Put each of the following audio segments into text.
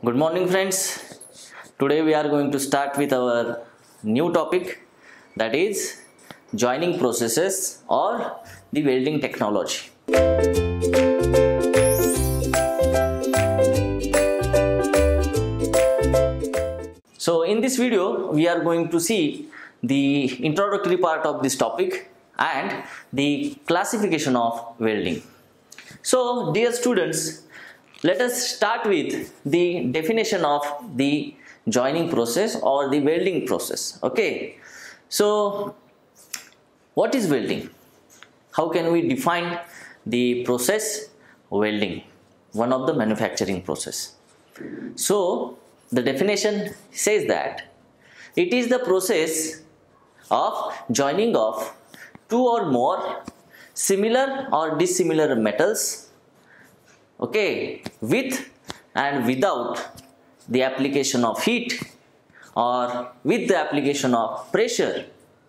Good morning, friends. Today we are going to start with our new topic, that is joining processes or the welding technology. So in this video we are going to see the introductory part of this topic and the classification of welding. So dear students, let us start with the definition of the joining process or the welding process. Okay, so what is welding? How can we define the process welding, one of the manufacturing process? So the definition says that it is the process of joining of two or more similar or dissimilar metals, okay, with and without the application of heat or with the application of pressure,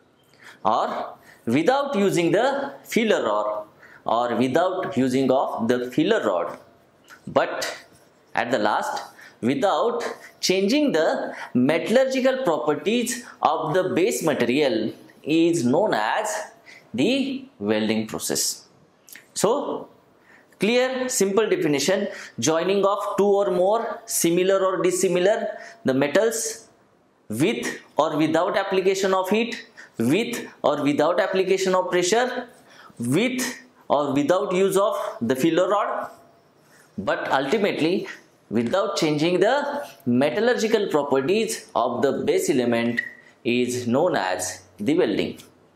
or without using the filler rod or without using of the filler rod, but at the last without changing the metallurgical properties of the base material is known as the welding process. So clear, simple definition: joining of two or more similar or dissimilar the metals with or without application of heat, with or without application of pressure, with or without use of the filler rod, but ultimately without changing the metallurgical properties of the base element is known as the welding.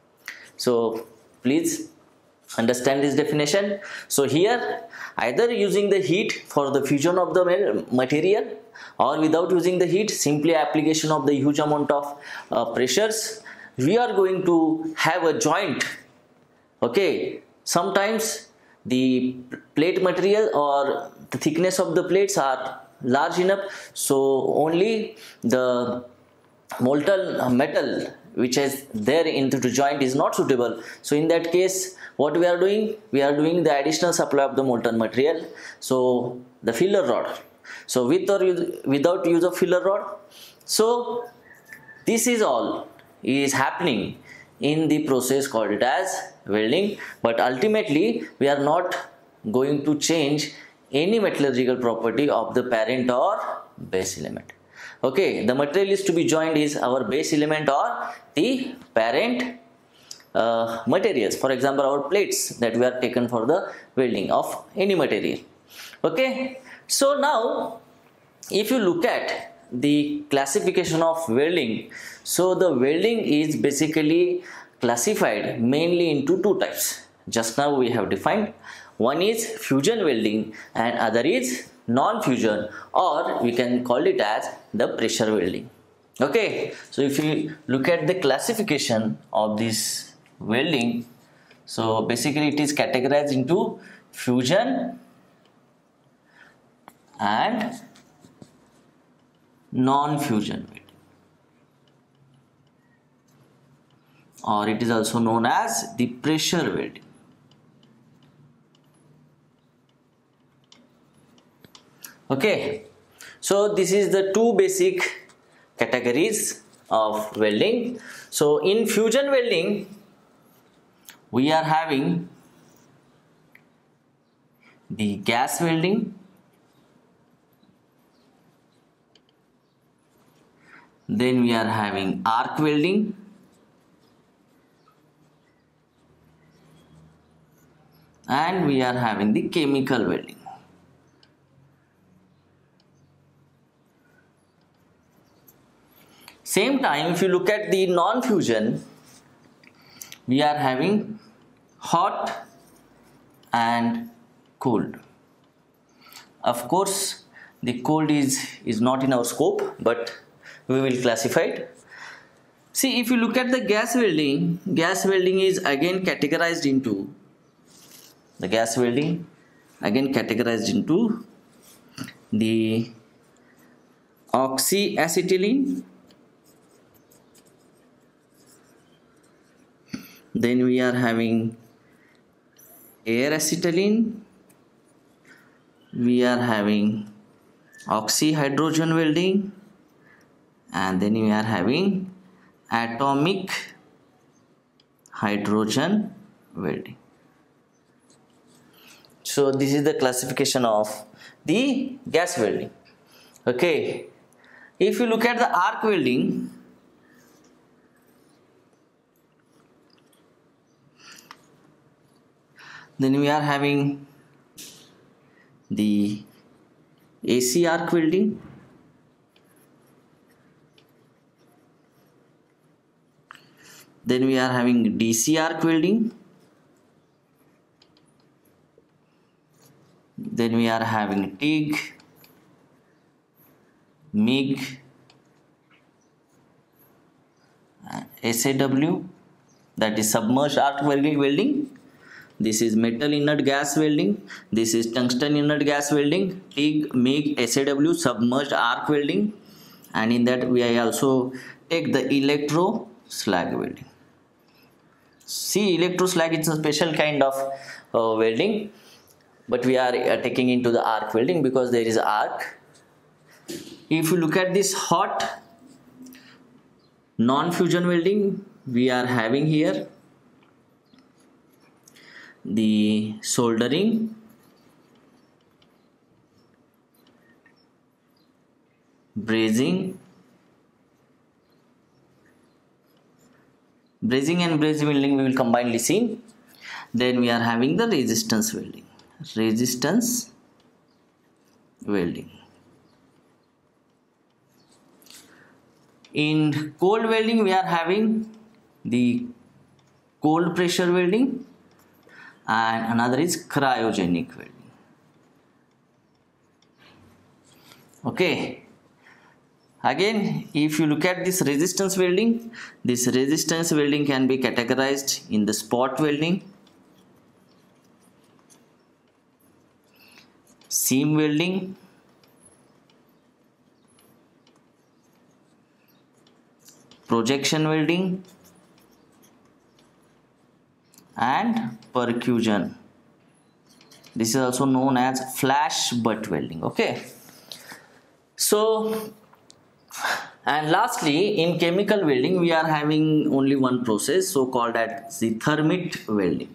So please understand this definition. So here, either using the heat for the fusion of the material or without using the heat, simply application of the huge amount of pressures, we are going to have a joint. Okay, sometimes the plate material or the thickness of the plates are large enough, so only the molten metal which is there into the joint is not suitable. So in that case, what we are doing the additional supply of the molten material, so the filler rod, so with or without use of filler rod. So this is all is happening in the process called it as welding, but ultimately we are not going to change any metallurgical property of the parent or base element. Okay, the material is to be joined is our base element or the parent materials. For example, our plates that we are taken for the welding of any material. Okay, so now if you look at the classification of welding, so the welding is basically classified mainly into two types. Just now we have defined, one is fusion welding and other is non-fusion, or we can call it as the pressure welding. Okay, so if you look at the classification of this welding, so basically it is categorized into fusion and non-fusion welding, or it is also known as the pressure welding. Okay, so this is the two basic categories of welding. So in fusion welding, we are having the gas welding, then we are having arc welding, and we are having the chemical welding. Same time, if you look at the non-fusion, we are having hot and cold. Of course, the cold is not in our scope, but we will classify it. See, if you look at the gas welding is again categorized into the the oxyacetylene, then we are having air acetylene, we are having oxyhydrogen welding, and then we are having atomic hydrogen welding. So this is the classification of the gas welding. Okay, if you look at the arc welding, then we are having the AC arc welding, then we are having DC arc welding, then we are having TIG, MIG, SAW, that is submerged arc welding. This is metal inert gas welding. This is tungsten inert gas welding. TIG, MIG, SAW, submerged arc welding. And in that we also take the electro slag welding. See, electro slag is a special kind of welding, but we are taking into the arc welding because there is arc. If you look at this hot non-fusion welding, we are having here the soldering, brazing and brazing welding we will combinedly see. Then we are having the resistance welding. In cold welding we are having the cold pressure welding, and another is cryogenic welding. Okay, again if you look at this resistance welding can be categorized in the spot welding, seam welding, projection welding, and percussion. This is also known as flash butt welding. Okay, so, and lastly in chemical welding we are having only one process, so called as the thermit welding.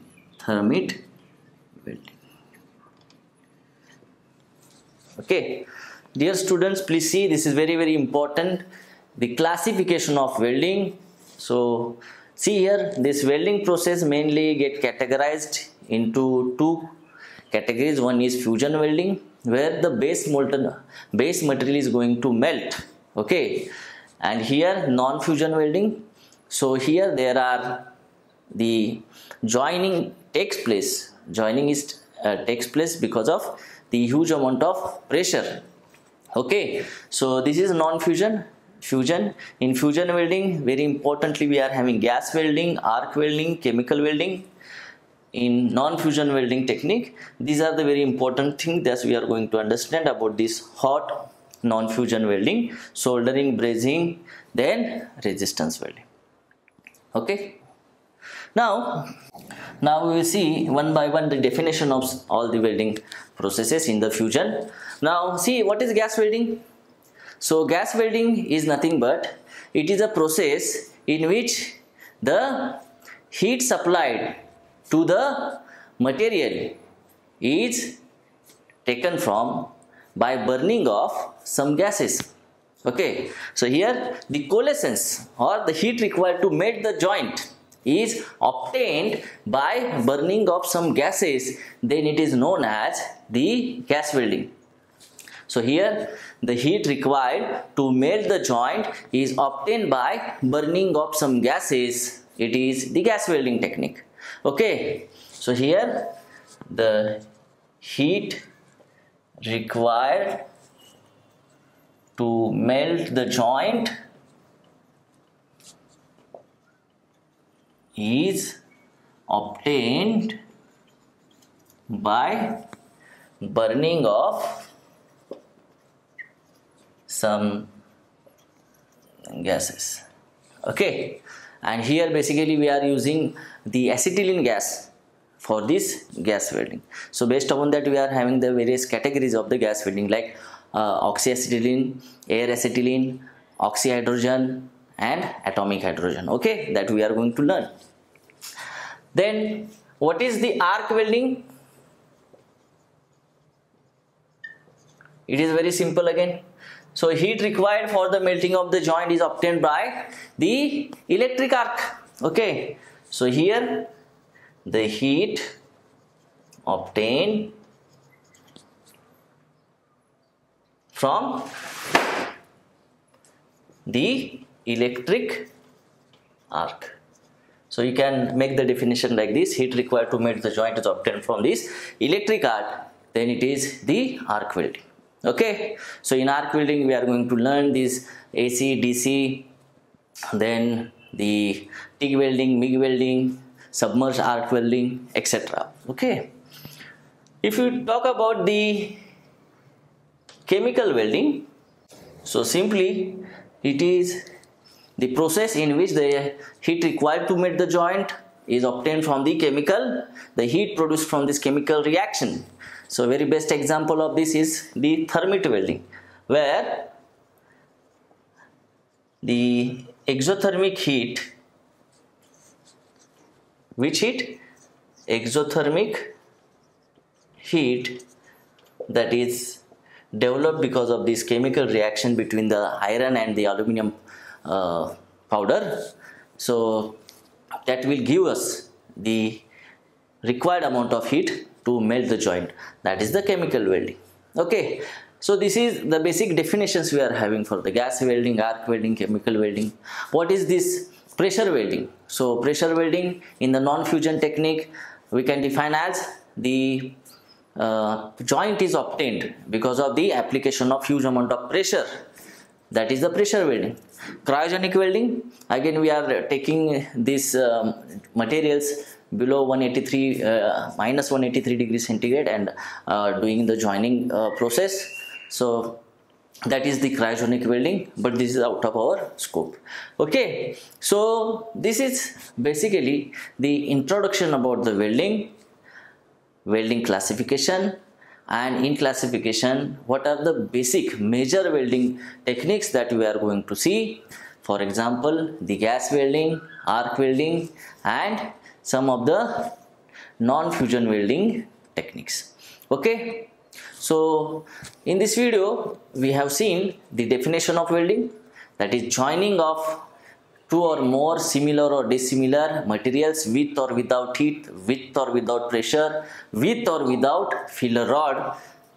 Okay, dear students, please see, this is very important, the classification of welding. So see here, this welding process mainly get categorized into two categories. One is fusion welding, where the base material is going to melt. Okay, and here non-fusion welding. So here there are the joining takes place. Takes place because of the huge amount of pressure. Okay, so this is non-fusion. In fusion welding, very importantly, we are having gas welding, arc welding, chemical welding. In non-fusion welding technique, these are the very important things that we are going to understand about this hot non-fusion welding: soldering, brazing, then resistance welding. Okay, now we will see one by one the definition of all the welding processes in the fusion. Now see, what is gas welding? So gas welding is nothing but it is a process in which the heat supplied to the material is taken from by burning of some gases. Okay, so here the coalescence or the heat required to melt the joint is obtained by burning of some gases, then it is known as the gas welding. So here the heat required to melt the joint is obtained by burning of some gases. It is the gas welding technique. Okay, so here the heat required to melt the joint is obtained by burning of some gases. Okay, and here basically we are using the acetylene gas for this gas welding. So based upon that we are having the various categories of the gas welding, like oxyacetylene, air acetylene, oxyhydrogen and atomic hydrogen. Okay, that we are going to learn. Then what is the arc welding? It is very simple again. So heat required for the melting of the joint is obtained by the electric arc. Okay, so here the heat obtained from the electric arc. So you can make the definition like this: heat required to melt the joint is obtained from this electric arc, then it is the arc welding. Okay, so in arc welding we are going to learn this AC, DC, then the TIG welding, MIG welding, submerged arc welding, etc. Okay, if you talk about the chemical welding, so simply it is the process in which the heat required to melt the joint is obtained from the heat produced from this chemical reaction. So very best example of this is the thermite welding, where the exothermic heat, which heat? Exothermic heat that is developed because of this chemical reaction between the iron and the aluminum powder. So that will give us the required amount of heat to melt the joint. That is the chemical welding. Okay, so this is the basic definitions we are having for the gas welding, arc welding, chemical welding. What is this pressure welding? So pressure welding in the non-fusion technique we can define as the joint is obtained because of the application of huge amount of pressure. That is the pressure welding. Cryogenic welding, again we are taking these materials below 183 minus 183 degrees centigrade and doing the joining process. So that is the cryogenic welding, but this is out of our scope. Okay, so this is basically the introduction about the welding classification, and in classification what are the basic major welding techniques that we are going to see. For example, the gas welding, arc welding and some of the non-fusion welding techniques. Okay, so in this video we have seen the definition of welding, that is joining of two or more similar or dissimilar materials with or without heat, with or without pressure, with or without filler rod,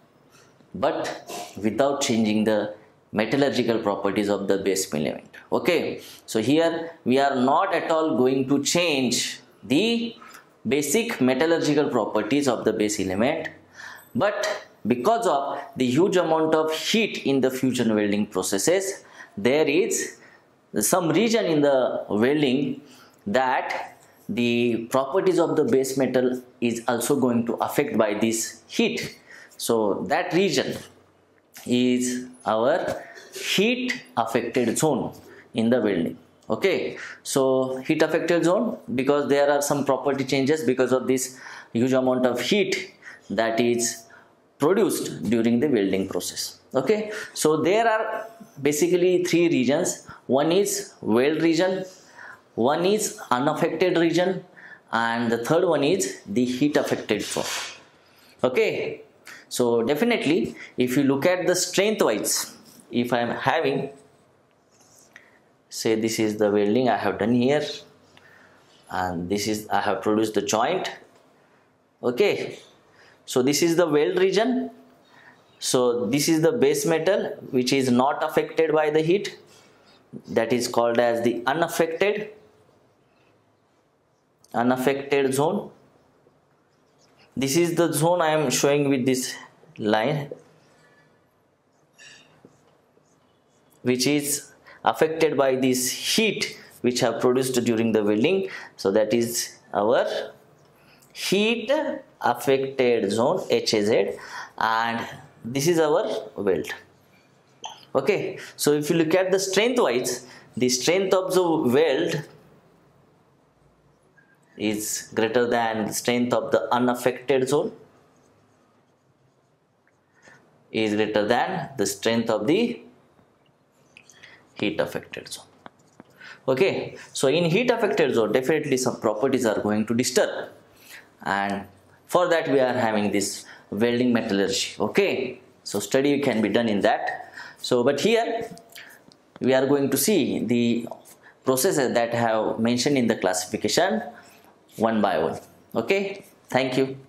but without changing the metallurgical properties of the base element. Okay, so here we are not at all going to change the basic metallurgical properties of the base element, but because of the huge amount of heat in the fusion welding processes, there is some region in the welding that the properties of the base metal is also going to affect by this heat. So that region is our heat affected zone in the welding. Okay, so heat affected zone, because there are some property changes because of this huge amount of heat that is produced during the welding process. Okay, so there are basically three regions. One is weld region, one is unaffected region, and the third one is the heat affected zone. Okay, so definitely if you look at the strength wise, if I am having, say this is the welding I have done here, and this is I have produced the joint. Okay, so this is the weld region. So this is the base metal which is not affected by the heat, that is called as the unaffected zone. This is the zone I am showing with this line, which is affected by this heat which have produced during the welding. So that is our heat affected zone, HAZ, and this is our weld. Okay, so if you look at the strength wise, the strength of the weld is greater than the strength of the unaffected zone. is greater than the strength of the heat affected zone. Okay, so in heat affected zone definitely some properties are going to disturb, and for that we are having this welding metallurgy. Okay, so study can be done in that. So but here we are going to see the processes that have mentioned in the classification one by one. Okay, thank you.